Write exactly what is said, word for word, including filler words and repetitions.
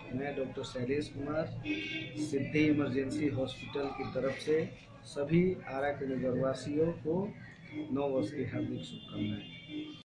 मैं doctor Shailesh Kumar Siddhi emergency hospital की तरफ से सभी आरा के नगरवासियों को नव वर्ष की हार्दिक शुभकामनाएं।